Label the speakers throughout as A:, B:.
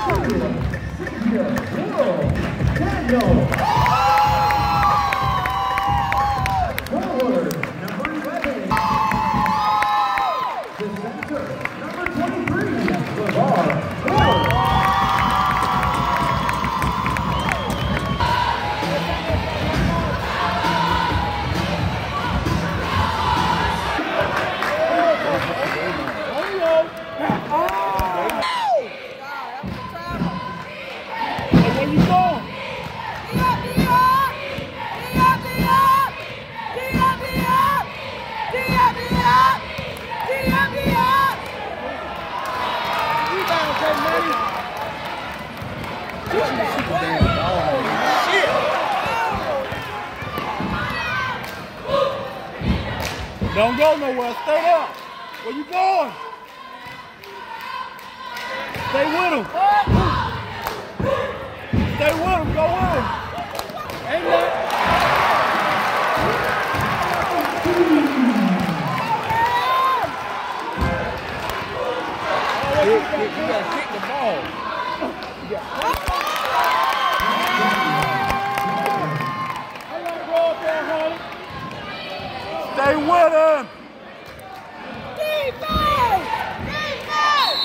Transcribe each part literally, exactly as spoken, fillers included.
A: Don't go nowhere. Stay there. Where you going? Stay with him. Stay with him. Go with him. Ain't that? You, you, you gotta kick the ball. You got Stay with him!
B: Defense! Defense!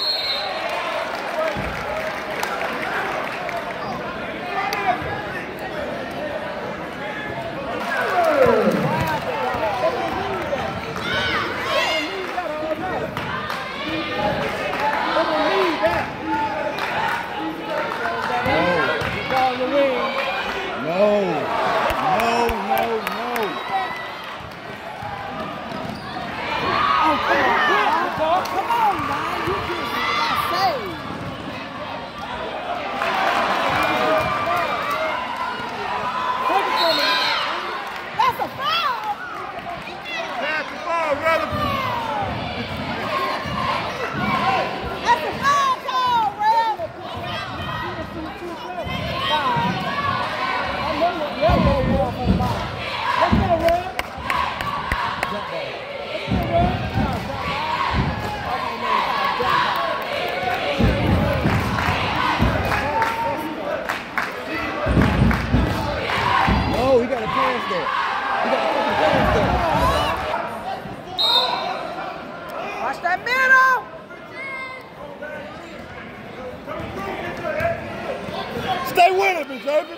A: No, no, no, no.
B: Oh, come on, come on, man. You just got saved. That's a foul.
A: That's a foul, brother.
B: That's a foul call, Red. Let's get a Red. Jump ball.
A: No, he got to pass that. He got to fucking pass that.
B: Watch that middle.
A: Stay with him, Xavier.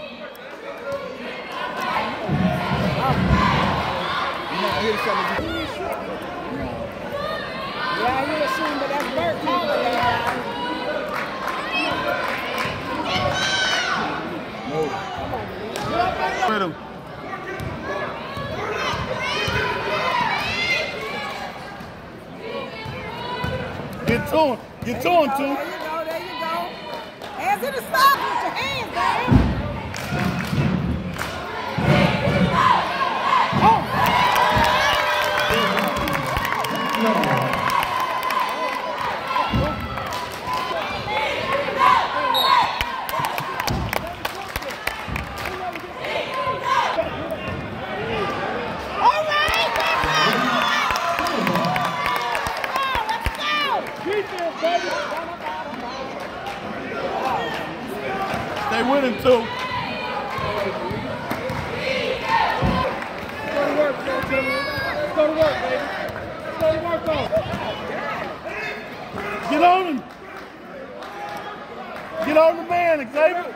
B: Yeah, he was shooting, but that's Bert calling that.
A: No. With him. Get to him. Get to him, too.
B: There you go, there you go. Hands in the stop with your hands, man. Oh!
A: Stay with him, too.
C: Go to work, go to work, baby. Go to work, though.
A: Get on him. Get on the man, Xavier.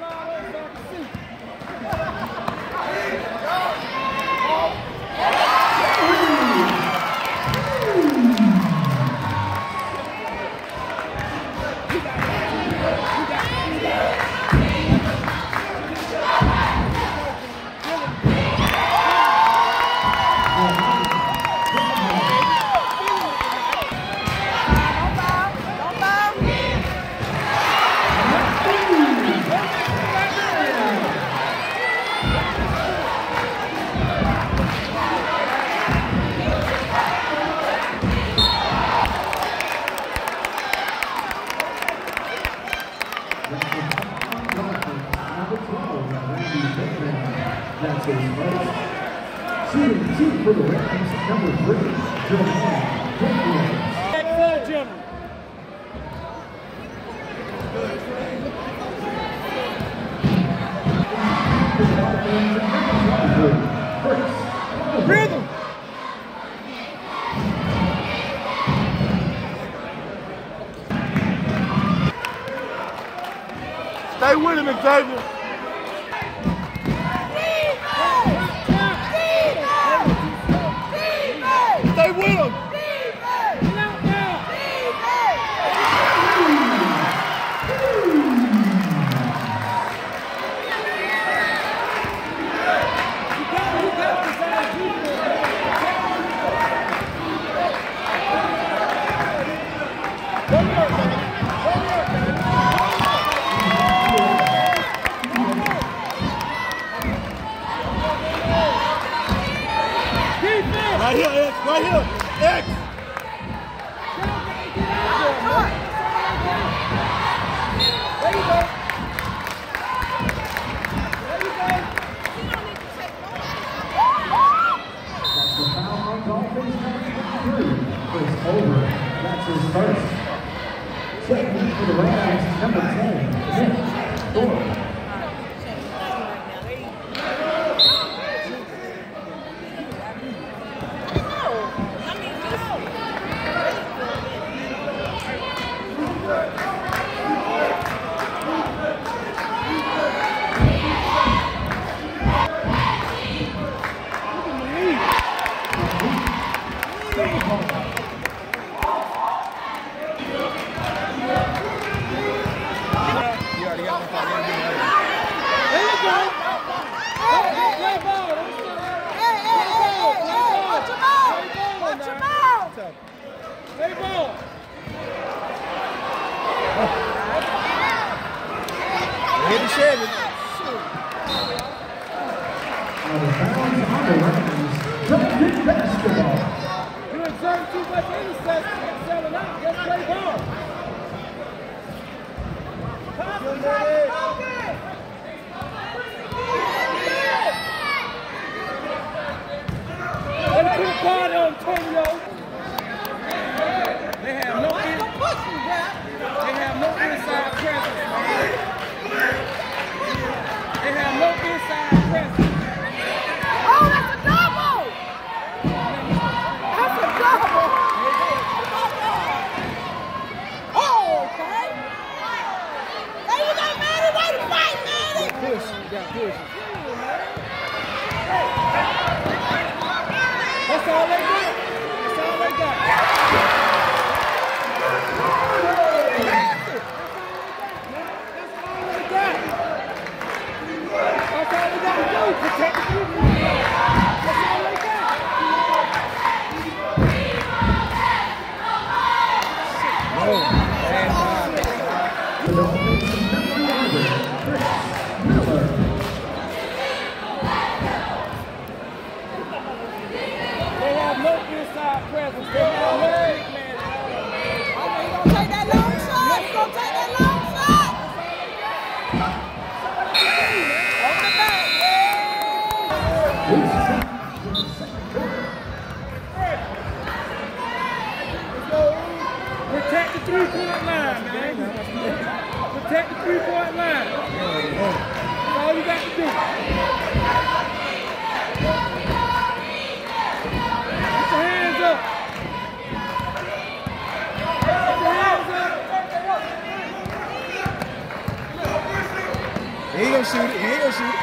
D: That's his first. Shooting two for the Rams, number three, Jeremiah Jenkins.
C: General.
D: and number twenty-three, Chris.
C: Rhythm. Stay with him, Xavier. Stay with him. Right here, X. Right here, X. There you go. There you go.
D: That's the foul on Dolphins number twenty-three, Chris Over. That's his first. Second for the Rams, number ten, Nick Thorpe.
C: Play ball.
A: Hit the Chevy.
D: Now the fouls on the Rams. Don't get basketball.
C: You exert too much interception and selling out. Just play ball. Let me put a card on Antonio. They have no in, they have no inside presence. They have no inside presence.
B: Oh, that's a double! That's a double! Oh, okay. There you go, Manny. Way to fight, Manny!
A: Push. You got push.
C: That's all they got. That's all they got. Protect the people. That's all they got.
A: Oh, man.
D: The Dolphins number eleven, Chris Miller.
C: They have no inside presence. They have no big man.
B: Oh, you gonna take that long shot? You gonna take that long shot? On the back,
C: Protect the three-point line, man. Protect the three-point line. That's all you got to do. Put your hands up. Put your hands up.
A: He ain't gonna shoot it. He ain't gonna shoot it.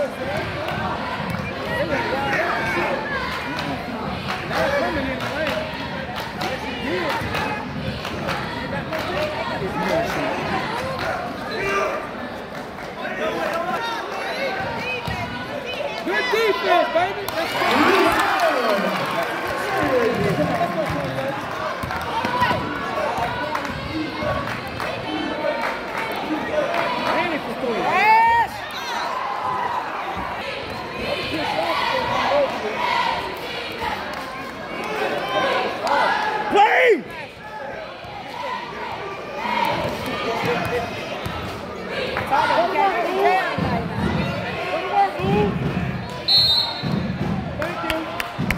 C: Now coming in the lane. Yes, he did. Good defense, baby. Let's go. Danny for three.
B: yes!
C: Play! Thank you.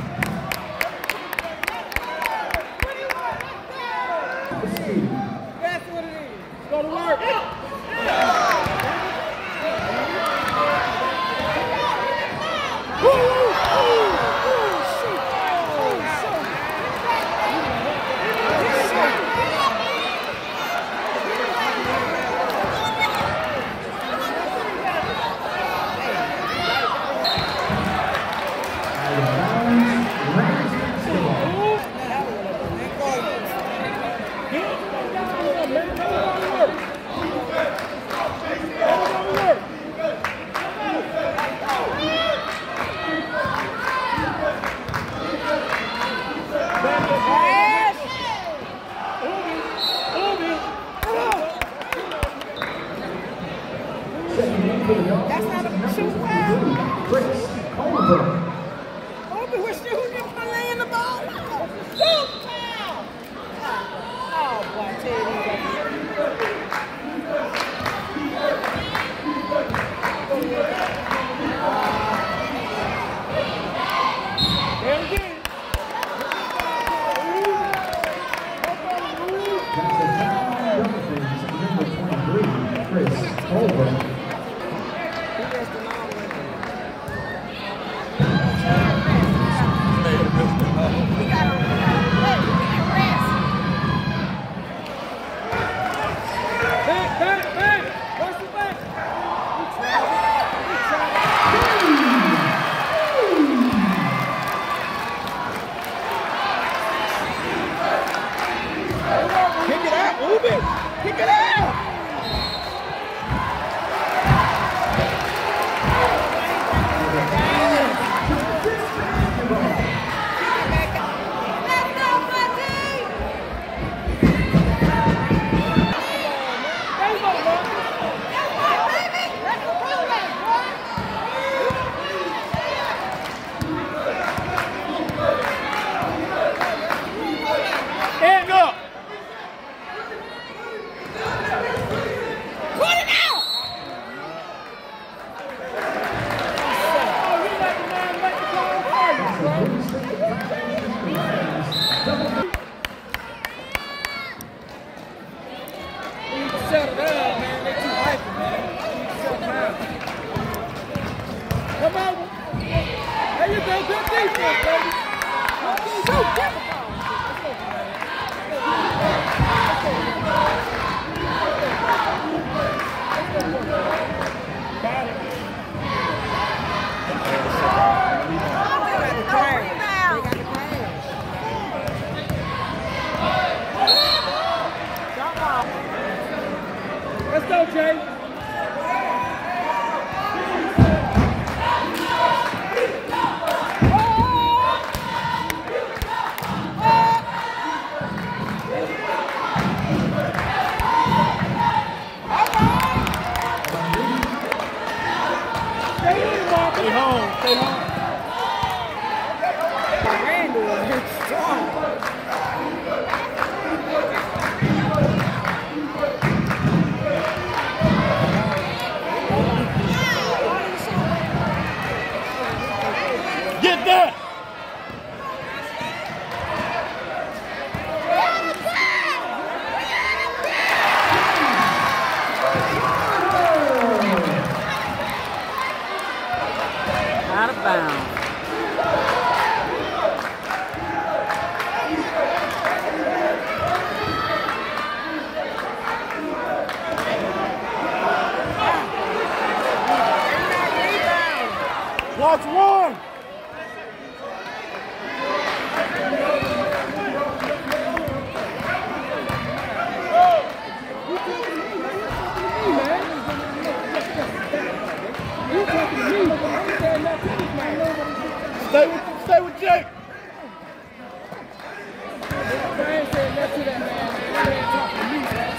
C: That's what it is. Go to work.
B: That's not a shoot foul.
D: Chris Colbert.
B: Open with shooting and playing the ball. Shoot foul. Oh, boy, I tell you that.
C: There again.
D: That's a foul. Dolphins, number twenty-three, Chris Colbert.
C: Back, back, back. Watch the back.
A: Kick it out, move it. Kick it out.
C: Hand up.
B: Put it out!
C: Oh, you let the man make the call first, bro. We need to settle down, man. They too hyper, man. We need to settle down. Come on. There you go. Good defense, baby.
B: So difficult.
C: Let's go, Jay. Stay in, Mark. Stay home. Stay home.
B: Randall is strong.
A: Get that.
B: Out of bounds.
A: Watch one. Stay with, stay with Jake.
C: Brian said left to that man, man. That man talking to me,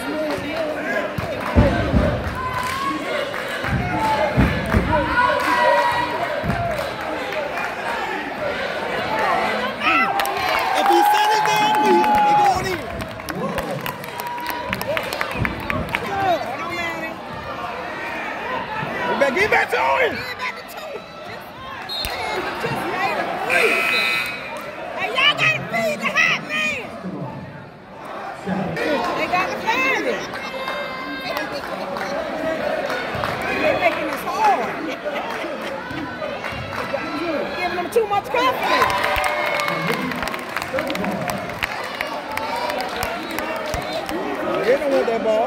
A: If he said his damn feet, he going in. Get back, get back to him.
B: Hey, y'all gotta feed the hot man. They gotta find it. They're making this hard. Giving them too much confidence.
A: He don't want that ball.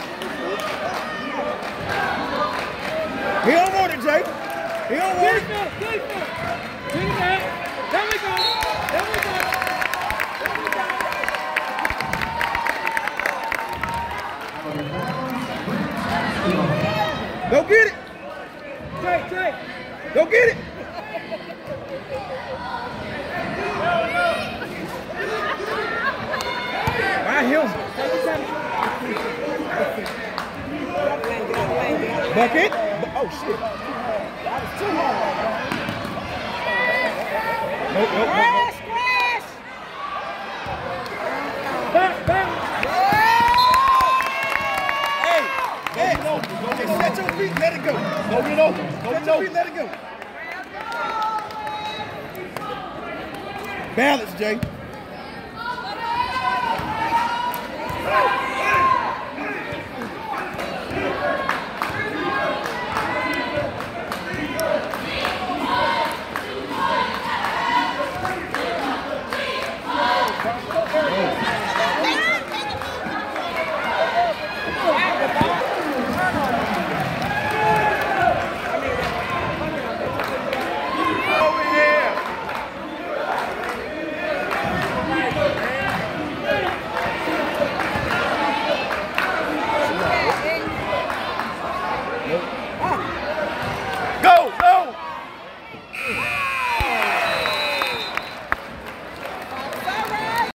A: He don't want it, Jake. He don't want it.
C: defense, defense. Get it back. There we go. There we go. There we go.
A: Go get it.
C: Jake, Jake.
A: Go get it. By him.
B: Get out the lane, get out the lane, get out the lane.
A: Bucket. Oh, shit.
B: That was too hard.
A: Nope, nope, nope, nope.
B: Crash, crash.
C: Back, back.
A: Hey, hey, no, okay, set your feet, let it go. Go it over. Go it over. Let it go. Balance, Jay.